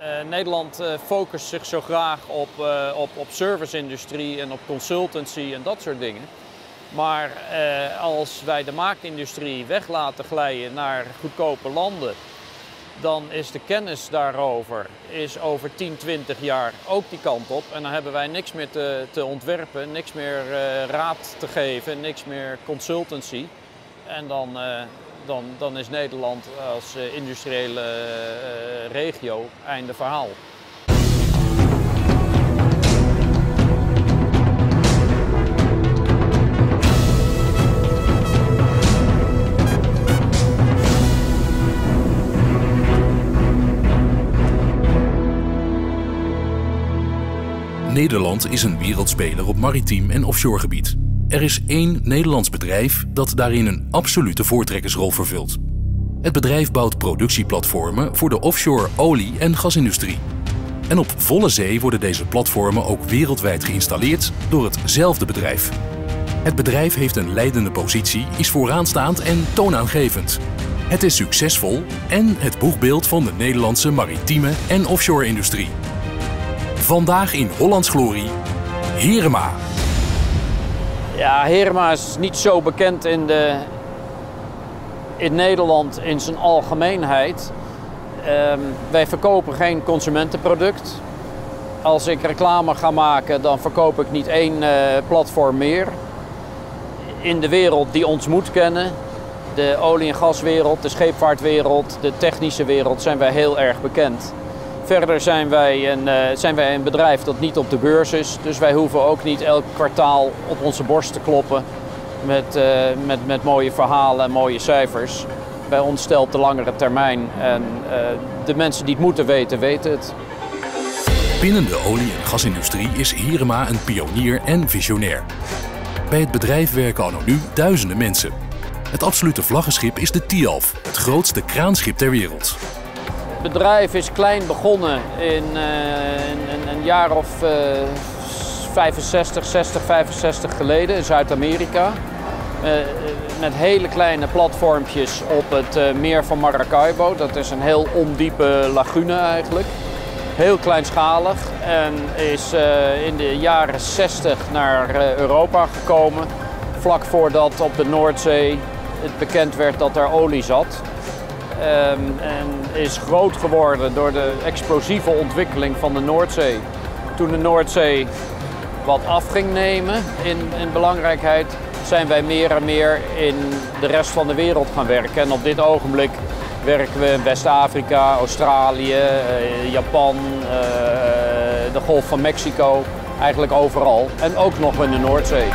Nederland focust zich zo graag op service-industrie en op consultancy en dat soort dingen. Maar als wij de maakindustrie weg laten glijden naar goedkope landen, dan is de kennis daarover over 10, 20 jaar ook die kant op. En dan hebben wij niks meer te ontwerpen, niks meer raad te geven, niks meer consultancy. En dan is Nederland als industriële regio einde verhaal. Nederland is een wereldspeler op maritiem en offshoregebied. Er is één Nederlands bedrijf dat daarin een absolute voortrekkersrol vervult. Het bedrijf bouwt productieplatformen voor de offshore olie- en gasindustrie. En op volle zee worden deze platformen ook wereldwijd geïnstalleerd door hetzelfde bedrijf. Het bedrijf heeft een leidende positie, is vooraanstaand en toonaangevend. Het is succesvol en het boegbeeld van de Nederlandse maritieme en offshore-industrie. Vandaag in Hollands Glorie, Heerema. Ja, Heerema is niet zo bekend in Nederland in zijn algemeenheid. Wij verkopen geen consumentenproduct. Als ik reclame ga maken, dan verkoop ik niet één platform meer. In de wereld die ons moet kennen, de olie- en gaswereld, de scheepvaartwereld, de technische wereld, zijn wij heel erg bekend. Verder zijn wij een bedrijf dat niet op de beurs is, dus wij hoeven ook niet elk kwartaal op onze borst te kloppen met mooie verhalen en mooie cijfers. Bij ons stelt de langere termijn en de mensen die het moeten weten, weten het. Binnen de olie- en gasindustrie is Heerema een pionier en visionair. Bij het bedrijf werken anno nu duizenden mensen. Het absolute vlaggenschip is de Tialf, het grootste kraanschip ter wereld. Het bedrijf is klein begonnen in een jaar of 65 geleden in Zuid-Amerika. Met hele kleine platformpjes op het meer van Maracaibo. Dat is een heel ondiepe lagune eigenlijk. Heel kleinschalig en is in de jaren 60 naar Europa gekomen. Vlak voordat op de Noordzee het bekend werd dat er olie zat. En is groot geworden door de explosieve ontwikkeling van de Noordzee. Toen de Noordzee wat af ging nemen in belangrijkheid, zijn wij meer en meer in de rest van de wereld gaan werken. En op dit ogenblik werken we in West-Afrika, Australië, Japan, de Golf van Mexico, eigenlijk overal. En ook nog in de Noordzee.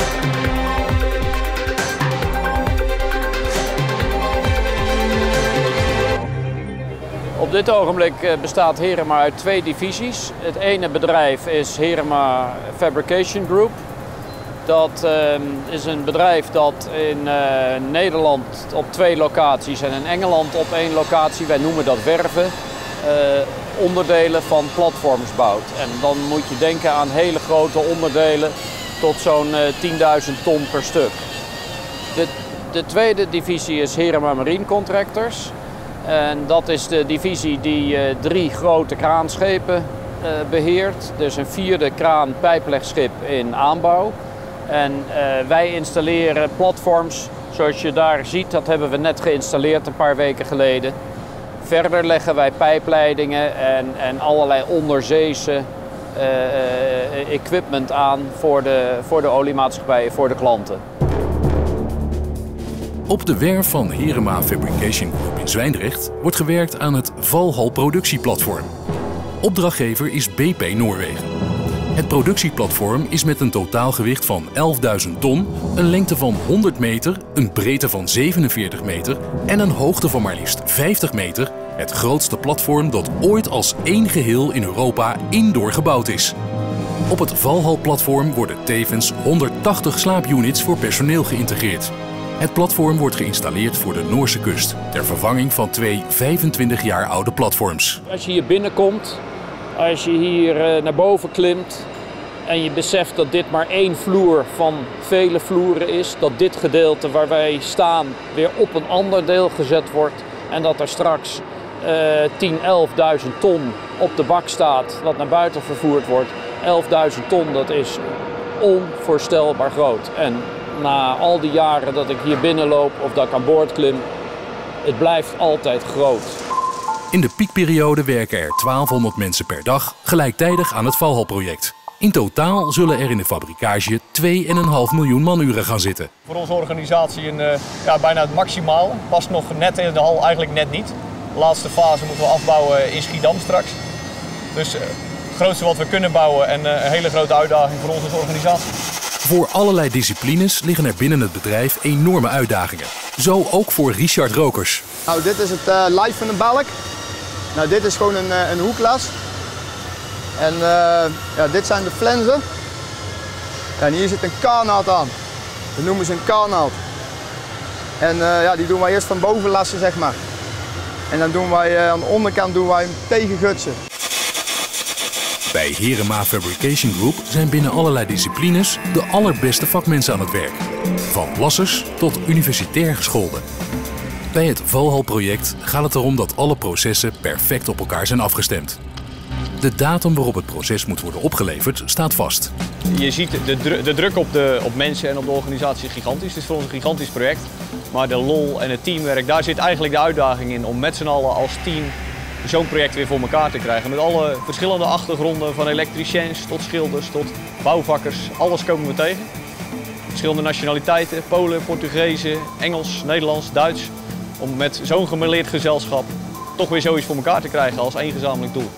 Op dit ogenblik bestaat Heerema uit twee divisies. Het ene bedrijf is Heerema Fabrication Group. Dat is een bedrijf dat in Nederland op 2 locaties en in Engeland op 1 locatie, wij noemen dat werven, onderdelen van platforms bouwt. En dan moet je denken aan hele grote onderdelen tot zo'n 10.000 ton per stuk. De tweede divisie is Heerema Marine Contractors. En dat is de divisie die 3 grote kraanschepen beheert. Dus een 4e kraan-pijplegschip in aanbouw. En wij installeren platforms zoals je daar ziet. Dat hebben we net geïnstalleerd een paar weken geleden. Verder leggen wij pijpleidingen en allerlei onderzeese equipment aan voor de oliemaatschappijen, voor de klanten. Op de werf van Heerema Fabrication Group in Zwijndrecht wordt gewerkt aan het Valhall productieplatform. Opdrachtgever is BP Noorwegen. Het productieplatform is met een totaalgewicht van 11.000 ton, een lengte van 100 meter, een breedte van 47 meter en een hoogte van maar liefst 50 meter, het grootste platform dat ooit als één geheel in Europa indoor gebouwd is. Op het Valhall-platform worden tevens 180 slaapunits voor personeel geïntegreerd. Het platform wordt geïnstalleerd voor de Noorse kust, ter vervanging van 2 25 jaar oude platforms. Als je hier binnenkomt, als je hier naar boven klimt en je beseft dat dit maar 1 vloer van vele vloeren is, dat dit gedeelte waar wij staan weer op een ander deel gezet wordt en dat er straks 10.000, 11.000 ton op de bak staat, wat naar buiten vervoerd wordt. 11.000 ton, dat is onvoorstelbaar groot. En na al die jaren dat ik hier binnenloop of dat ik aan boord klim, het blijft altijd groot. In de piekperiode werken er 1200 mensen per dag gelijktijdig aan het Valhall-project. In totaal zullen er in de fabrikage 2,5 miljoen manuren gaan zitten. Voor onze organisatie bijna het maximaal. Past nog net in de hal, eigenlijk net niet. De laatste fase moeten we afbouwen in Schiedam straks. Dus het grootste wat we kunnen bouwen en een hele grote uitdaging voor ons als organisatie. Voor allerlei disciplines liggen er binnen het bedrijf enorme uitdagingen. Zo ook voor Richard Rokers. Nou, dit is het lijf van een balk. Nou, dit is gewoon een hoeklas. En dit zijn de flensen. En hier zit een K-naald aan. Dat noemen ze een K-naald. En die doen wij eerst van boven lassen, zeg maar. En dan doen wij aan de onderkant hem tegengutsen. Bij Herema Fabrication Group zijn binnen allerlei disciplines de allerbeste vakmensen aan het werk. Van lassers tot universitair gescholden. Bij het Valhall-project gaat het erom dat alle processen perfect op elkaar zijn afgestemd. De datum waarop het proces moet worden opgeleverd staat vast. Je ziet de druk op mensen en op de organisatie is gigantisch. Het is voor ons een gigantisch project. Maar de lol en het teamwerk, daar zit eigenlijk de uitdaging in om met z'n allen als team zo'n project weer voor elkaar te krijgen. Met alle verschillende achtergronden, van elektriciëns tot schilders tot bouwvakkers. Alles komen we tegen. Verschillende nationaliteiten, Polen, Portugezen, Engels, Nederlands, Duits. Om met zo'n gemêleerd gezelschap toch weer zoiets voor elkaar te krijgen als één gezamenlijk doel.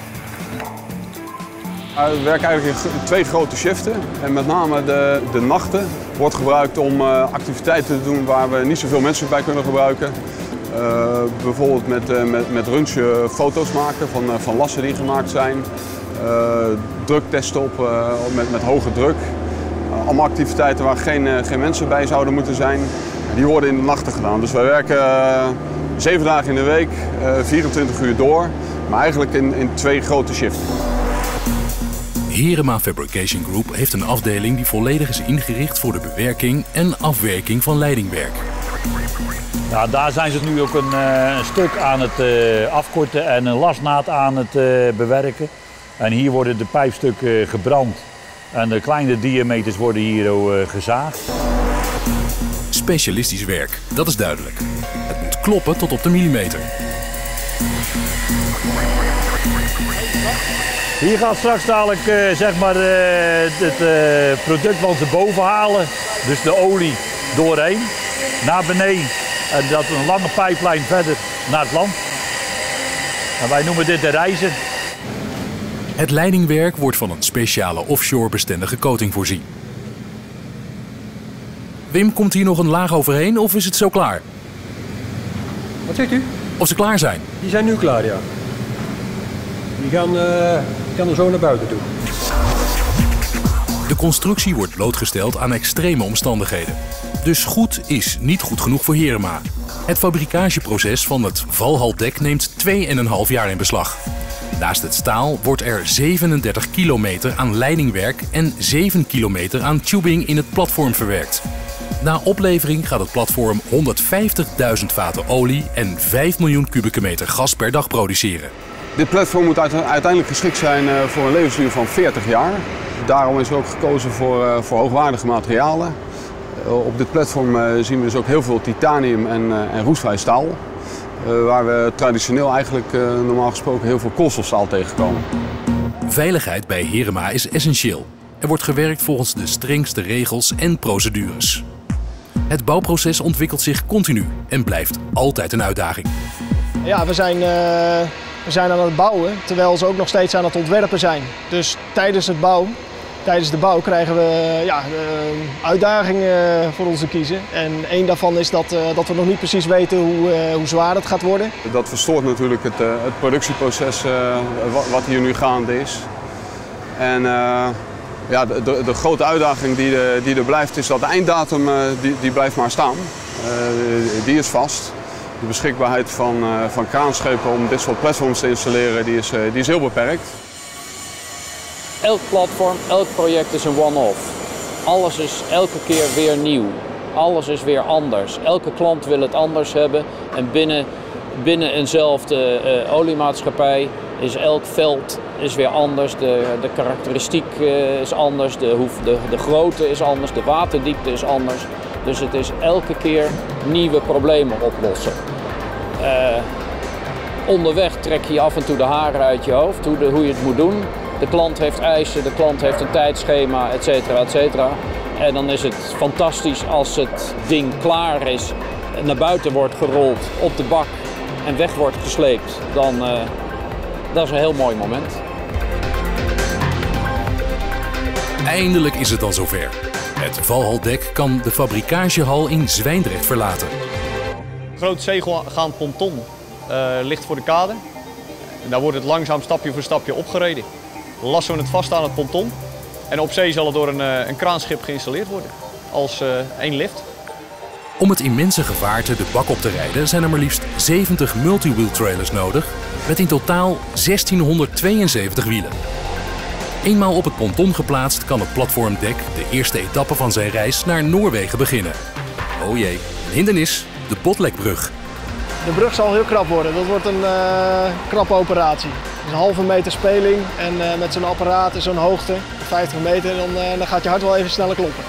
We werken eigenlijk in 2 grote shiften en met name de nachten wordt gebruikt om activiteiten te doen waar we niet zoveel mensen bij kunnen gebruiken. Bijvoorbeeld met runchen foto's maken van lassen die gemaakt zijn, druk testen met hoge druk. Allemaal activiteiten waar geen mensen bij zouden moeten zijn, die worden in de nachten gedaan. Dus wij werken 7 dagen in de week, 24 uur door, maar eigenlijk in 2 grote shiften. Herema Fabrication Group heeft een afdeling die volledig is ingericht voor de bewerking en afwerking van leidingwerk. Nou, daar zijn ze nu ook een stuk aan het afkorten en een lasnaad aan het bewerken. En hier worden de pijpstukken gebrand en de kleine diameters worden hier gezaagd. Specialistisch werk, dat is duidelijk. Het moet kloppen tot op de millimeter. Hier gaat straks dadelijk het product wat ze boven halen, dus de olie doorheen, naar beneden en dat een lange pijplijn verder naar het land. En wij noemen dit de reizen. Het leidingwerk wordt van een speciale offshore bestendige coating voorzien. Wim, komt hier nog een laag overheen of is het zo klaar? Wat zegt u? Of ze klaar zijn? Die zijn nu klaar, ja. Die gaan er zo naar buiten toe. De constructie wordt blootgesteld aan extreme omstandigheden. Dus goed is niet goed genoeg voor Herema. Het fabrikageproces van het Valhall-dek neemt 2,5 jaar in beslag. Naast het staal wordt er 37 kilometer aan leidingwerk en 7 kilometer aan tubing in het platform verwerkt. Na oplevering gaat het platform 150.000 vaten olie en 5 miljoen kubieke meter gas per dag produceren. Dit platform moet uiteindelijk geschikt zijn voor een levensduur van 40 jaar. Daarom is er ook gekozen voor hoogwaardige materialen. Op dit platform zien we dus ook heel veel titanium en roestvrij staal. Waar we traditioneel eigenlijk normaal gesproken heel veel koolstofstaal tegenkomen. Veiligheid bij Herema is essentieel. Er wordt gewerkt volgens de strengste regels en procedures. Het bouwproces ontwikkelt zich continu en blijft altijd een uitdaging. Ja, we zijn aan het bouwen, terwijl ze ook nog steeds aan het ontwerpen zijn. Dus tijdens de bouw krijgen we uitdagingen voor ons te kiezen. En één daarvan is dat we nog niet precies weten hoe zwaar het gaat worden. Dat verstoort natuurlijk het productieproces wat hier nu gaande is. En de grote uitdaging die er blijft is dat de einddatum die blijft maar staan. Die is vast. De beschikbaarheid van kraanschepen om dit soort platforms te installeren die is heel beperkt. Elk platform, elk project is een one-off. Alles is elke keer weer nieuw. Alles is weer anders. Elke klant wil het anders hebben. En binnen Binnen eenzelfde oliemaatschappij is elk veld is weer anders, de karakteristiek is anders, de grootte is anders, de waterdiepte is anders. Dus het is elke keer nieuwe problemen oplossen. Onderweg trek je af en toe de haren uit je hoofd, hoe je het moet doen. De klant heeft eisen, de klant heeft een tijdschema, et cetera, et cetera. En dan is het fantastisch als het ding klaar is, naar buiten wordt gerold, op de bak en weg wordt gesleept. Dan, dat is een heel mooi moment. Eindelijk is het dan zover. Het Valhaldek kan de fabrikagehal in Zwijndrecht verlaten. Een groot zegelgaand ponton ligt voor de kade. En daar wordt het langzaam stapje voor stapje opgereden. Lassen we het vast aan het ponton. En op zee zal het door een kraanschip geïnstalleerd worden. Als één lift. Om het immense gevaarte de bak op te rijden zijn er maar liefst 70 multiwheel trailers nodig. Met in totaal 1672 wielen. Eenmaal op het ponton geplaatst kan het platformdek de eerste etappe van zijn reis naar Noorwegen beginnen. Oh jee, een hindernis, de Botlekbrug. De brug zal heel krap worden. Dat wordt een krappe operatie. Het is een halve meter speling en met zo'n apparaat en zo'n hoogte, 50 meter, dan gaat je hart wel even sneller kloppen.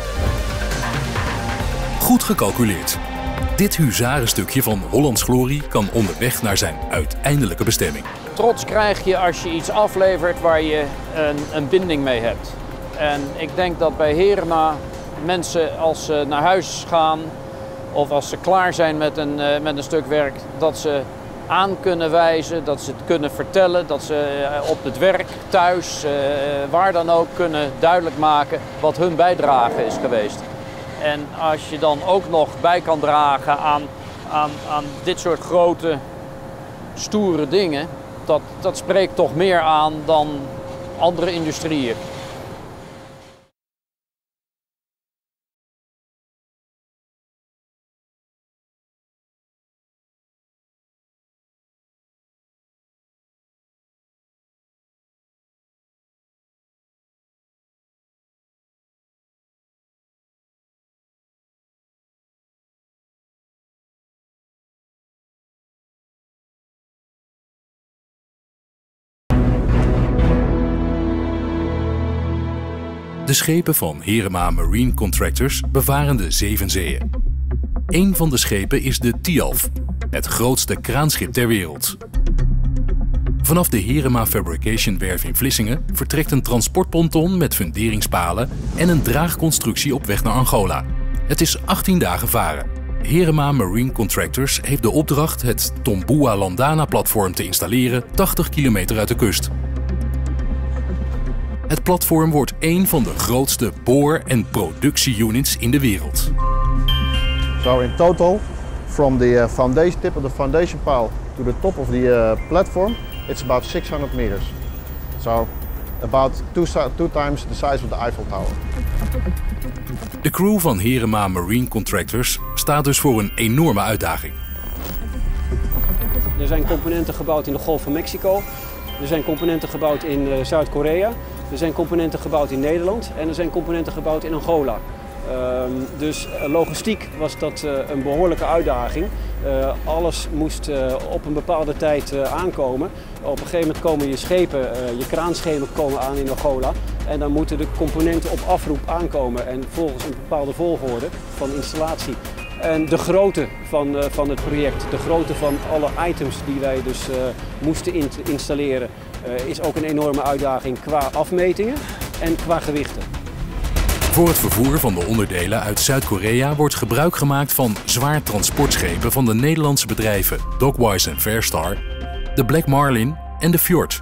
Goed gecalculeerd. Dit huzarenstukje van Hollands glorie kan onderweg naar zijn uiteindelijke bestemming. Trots krijg je als je iets aflevert waar je een binding mee hebt. En ik denk dat bij Herema mensen als ze naar huis gaan of als ze klaar zijn met een stuk werk, dat ze aan kunnen wijzen, dat ze het kunnen vertellen, dat ze op het werk, thuis, waar dan ook kunnen duidelijk maken wat hun bijdrage is geweest. En als je dan ook nog bij kan dragen aan dit soort grote, stoere dingen, dat spreekt toch meer aan dan andere industrieën. De schepen van Herema Marine Contractors bevaren de 7 zeeën. Eén van de schepen is de Tialf, het grootste kraanschip ter wereld. Vanaf de Herema Fabrication werf in Vlissingen vertrekt een transportponton met funderingspalen en een draagconstructie op weg naar Angola. Het is 18 dagen varen. Herema Marine Contractors heeft de opdracht het Tombua Landana-platform te installeren 80 kilometer uit de kust. Het platform wordt één van de grootste boor- en productie-units in de wereld. So in total, from the foundation tip of the foundation pile to the top of the platform, it's about 600 meters. So about two times the size of the Eiffel Tower. De crew van Herema Marine Contractors staat dus voor een enorme uitdaging. Er zijn componenten gebouwd in de Golf van Mexico. Er zijn componenten gebouwd in Zuid-Korea. Er zijn componenten gebouwd in Nederland en er zijn componenten gebouwd in Angola. Dus logistiek was dat een behoorlijke uitdaging. Alles moest op een bepaalde tijd aankomen. Op een gegeven moment komen je schepen, je kraanschepen komen aan in Angola. En dan moeten de componenten op afroep aankomen en volgens een bepaalde volgorde van installatie. En de grootte van het project, de grootte van alle items die wij dus moesten installeren, is ook een enorme uitdaging qua afmetingen en qua gewichten. Voor het vervoer van de onderdelen uit Zuid-Korea wordt gebruik gemaakt van zwaar transportschepen van de Nederlandse bedrijven Dockwise en Fairstar, de Black Marlin en de Fjord.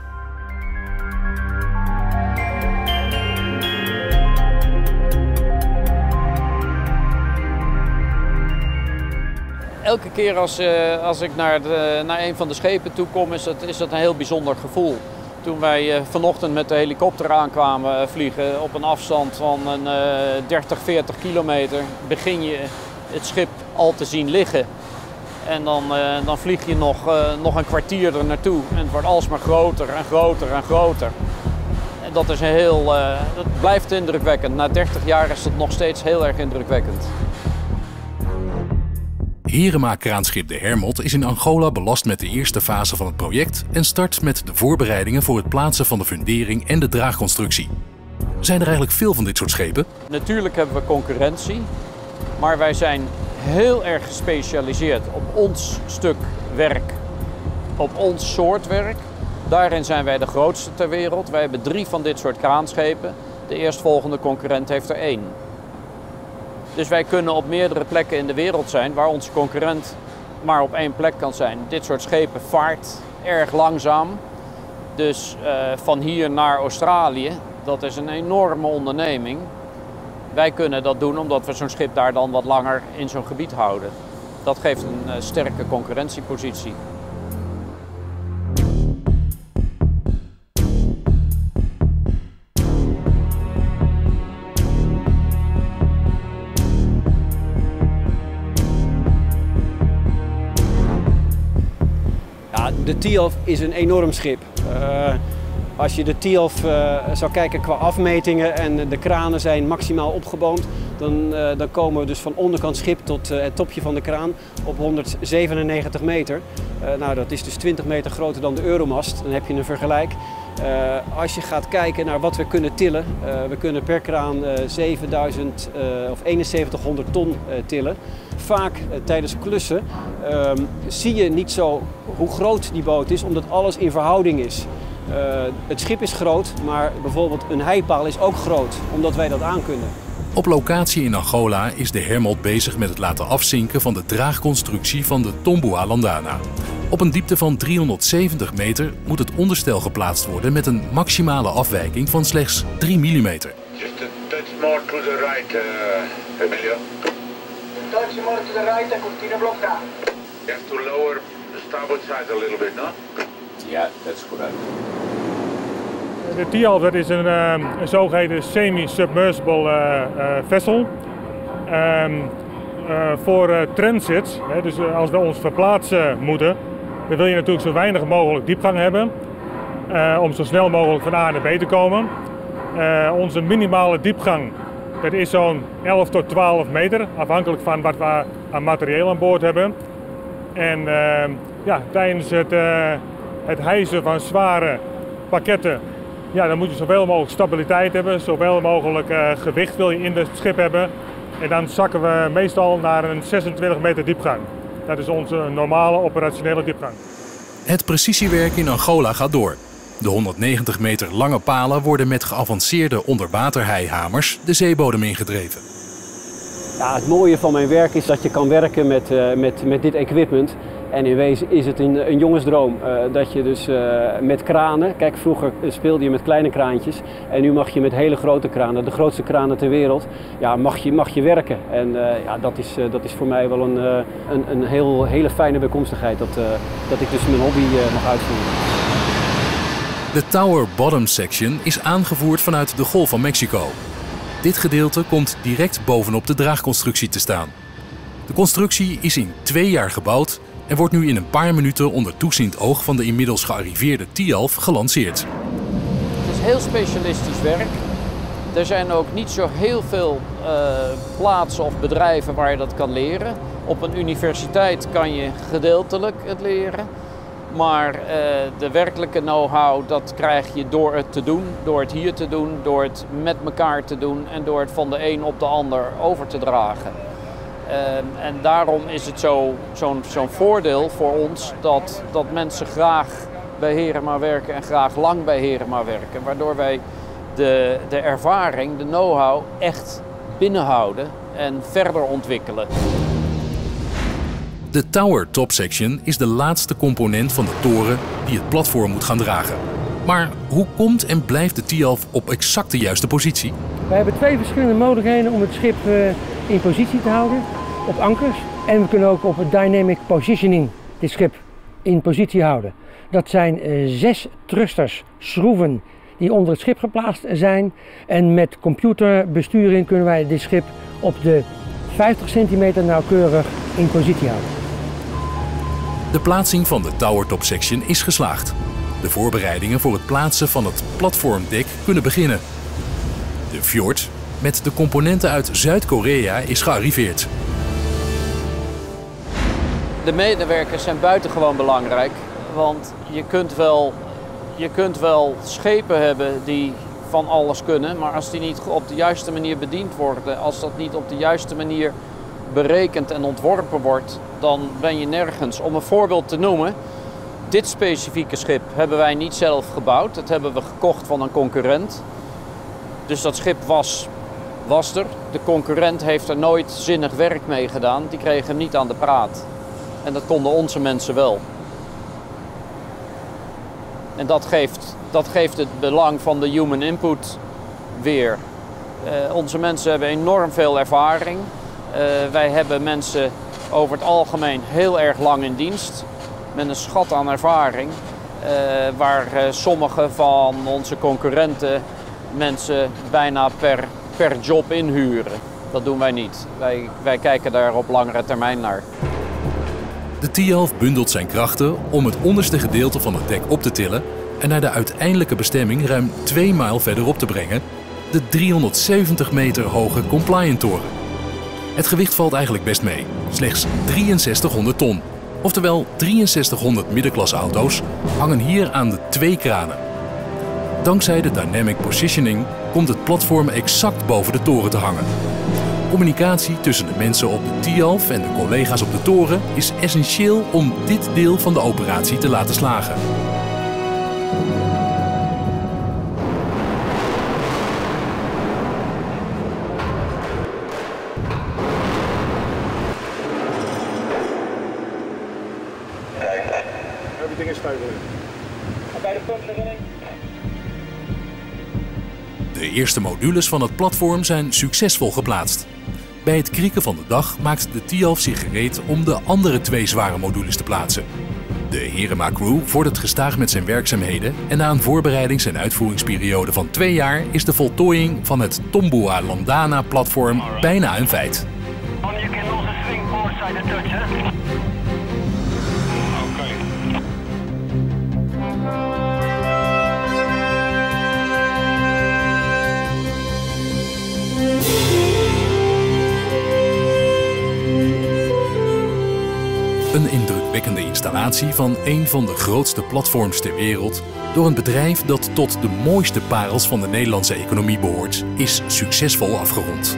Elke keer als ik naar een van de schepen toe kom, is dat een heel bijzonder gevoel. Toen wij vanochtend met de helikopter aankwamen vliegen op een afstand van een 30, 40 kilometer, begin je het schip al te zien liggen. En dan vlieg je nog een kwartier er naartoe en het wordt alsmaar groter en groter en groter. En dat blijft indrukwekkend. Na 30 jaar is het nog steeds heel erg indrukwekkend. Herema-kraanschip de Hermod is in Angola belast met de eerste fase van het project en start met de voorbereidingen voor het plaatsen van de fundering en de draagconstructie. Zijn er eigenlijk veel van dit soort schepen? Natuurlijk hebben we concurrentie, maar wij zijn heel erg gespecialiseerd op ons stuk werk, op ons soort werk. Daarin zijn wij de grootste ter wereld. Wij hebben 3 van dit soort kraanschepen. De eerstvolgende concurrent heeft er 1. Dus wij kunnen op meerdere plekken in de wereld zijn waar onze concurrent maar op 1 plek kan zijn. Dit soort schepen vaart erg langzaam. Dus van hier naar Australië, dat is een enorme onderneming. Wij kunnen dat doen omdat we zo'n schip daar dan wat langer in zo'n gebied houden. Dat geeft een sterke concurrentiepositie. De Tialf is een enorm schip. Als je de Tialf zou kijken qua afmetingen en de kranen zijn maximaal opgeboomd, dan komen we dus van onderkant schip tot het topje van de kraan op 197 meter. Nou, dat is dus 20 meter groter dan de Euromast. Dan heb je een vergelijk. Als je gaat kijken naar wat we kunnen tillen, we kunnen per kraan 7100 ton tillen. Vaak tijdens klussen zie je niet zo hoe groot die boot is, omdat alles in verhouding is. Het schip is groot, maar bijvoorbeeld een heipaal is ook groot, omdat wij dat aankunnen. Op locatie in Angola is de Hermod bezig met het laten afzinken van de draagconstructie van de Tombua Landana. Op een diepte van 370 meter moet het onderstel geplaatst worden met een maximale afwijking van slechts 3 mm. Just a touch more to the right, Emilio. Touch more to the right and continue block down. You have to lower the starboard side a little bit, no? Ja, dat is correct. De Tialf, dat is een zogeheten semi-submersible vessel. Voor transit, dus als we ons verplaatsen moeten, dan wil je natuurlijk zo weinig mogelijk diepgang hebben. Om zo snel mogelijk van A naar B te komen. Onze minimale diepgang, dat is zo'n 11 tot 12 meter, afhankelijk van wat we aan materieel aan boord hebben. En tijdens het hijsen van zware pakketten, dan moet je zoveel mogelijk stabiliteit hebben, zoveel mogelijk gewicht wil je in het schip hebben. En dan zakken we meestal naar een 26 meter diepgang. Dat is onze normale operationele diepgang. Het precisiewerk in Angola gaat door. De 190 meter lange palen worden met geavanceerde onderwaterheihamers de zeebodem ingedreven. Ja, het mooie van mijn werk is dat je kan werken met dit equipment. En in wezen is het een jongensdroom dat je dus met kranen, kijk vroeger speelde je met kleine kraantjes en nu mag je met hele grote kranen, de grootste kranen ter wereld, mag je werken. En dat is voor mij wel een hele fijne bijkomstigheid dat ik dus mijn hobby mag uitvoeren. De Tower Bottom Section is aangevoerd vanuit de Golf van Mexico. Dit gedeelte komt direct bovenop de draagconstructie te staan. De constructie is in 2 jaar gebouwd en wordt nu in een paar minuten onder toeziend oog van de inmiddels gearriveerde Tialf gelanceerd. Het is heel specialistisch werk. Er zijn ook niet zo heel veel plaatsen of bedrijven waar je dat kan leren. Op een universiteit kan je gedeeltelijk het leren. Maar de werkelijke know-how, dat krijg je door het te doen, door het hier te doen, door het met elkaar te doen en door het van de een op de ander over te dragen. En daarom is het zo'n voordeel voor ons dat mensen graag bij Herema werken en graag lang bij Herema werken. Waardoor wij de ervaring, de know-how echt binnenhouden en verder ontwikkelen. De Tower Top Section is de laatste component van de toren die het platform moet gaan dragen. Maar hoe komt en blijft de Tialf op exact de juiste positie? We hebben 2 verschillende mogelijkheden om het schip in positie te houden. Op ankers en we kunnen ook op het dynamic positioning dit schip in positie houden. Dat zijn 6 thrusters, schroeven die onder het schip geplaatst zijn. En met computerbesturing kunnen wij dit schip op de 50 centimeter nauwkeurig in positie houden. De plaatsing van de Tower Top Section is geslaagd. De voorbereidingen voor het plaatsen van het platformdek kunnen beginnen. De Fjord met de componenten uit Zuid-Korea is gearriveerd. De medewerkers zijn buitengewoon belangrijk, want je kunt wel schepen hebben die van alles kunnen, maar als die niet op de juiste manier bediend worden, als dat niet op de juiste manier berekend en ontworpen wordt, dan ben je nergens. Om een voorbeeld te noemen, dit specifieke schip hebben wij niet zelf gebouwd, dat hebben we gekocht van een concurrent. Dus dat schip was er. De concurrent heeft er nooit zinnig werk mee gedaan, die kregen hem niet aan de praat. En dat konden onze mensen wel. En dat geeft het belang van de human input weer. Onze mensen hebben enorm veel ervaring. Wij hebben mensen over het algemeen heel erg lang in dienst. Met een schat aan ervaring. Waar sommige van onze concurrenten mensen bijna per job inhuren. Dat doen wij niet. Wij kijken daar op langere termijn naar. De Tialf bundelt zijn krachten om het onderste gedeelte van het dek op te tillen en naar de uiteindelijke bestemming ruim 2 mijl verderop te brengen, de 370 meter hoge Compliant toren. Het gewicht valt eigenlijk best mee, slechts 6300 ton. Oftewel 6300 middenklasse auto's hangen hier aan de 2 kranen. Dankzij de dynamic positioning komt het platform exact boven de toren te hangen. Communicatie tussen de mensen op de Tialf en de collega's op de toren is essentieel om dit deel van de operatie te laten slagen. Everything is stable. Bij de pumping. De eerste modules van het platform zijn succesvol geplaatst. Bij het krieken van de dag maakt de Tialf zich gereed om de andere 2 zware modules te plaatsen. De Herema Crew vordert gestaag met zijn werkzaamheden en na een voorbereidings- en uitvoeringsperiode van 2 jaar is de voltooiing van het Tombua Landana platform bijna een feit. Een indrukwekkende installatie van een van de grootste platforms ter wereld door een bedrijf dat tot de mooiste parels van de Nederlandse economie behoort, is succesvol afgerond.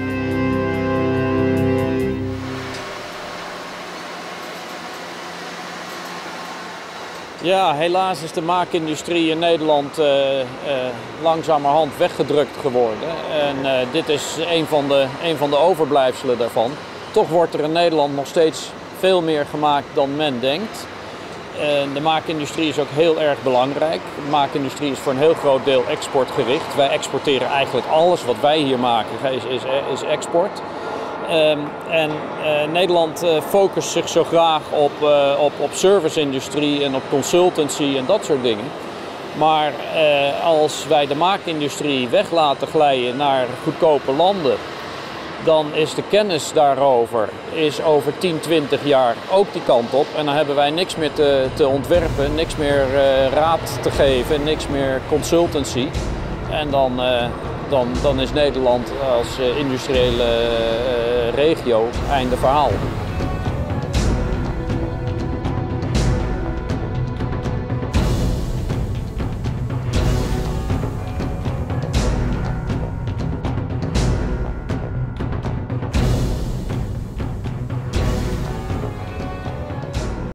Ja, helaas is de maakindustrie in Nederland langzamerhand weggedrukt geworden. En dit is een van de overblijfselen daarvan. Toch wordt er in Nederland nog steeds veel meer gemaakt dan men denkt. De maakindustrie is ook heel erg belangrijk. De maakindustrie is voor een heel groot deel exportgericht. Wij exporteren eigenlijk alles wat wij hier maken is export. Nederland focust zich zo graag op serviceindustrie en op consultancy en dat soort dingen. Maar als wij de maakindustrie weg laten glijden naar goedkope landen, dan is de kennis daarover over 10, 20 jaar ook die kant op. En dan hebben wij niks meer te ontwerpen, niks meer raad te geven, niks meer consultancy. En dan is Nederland als industriële regio einde verhaal.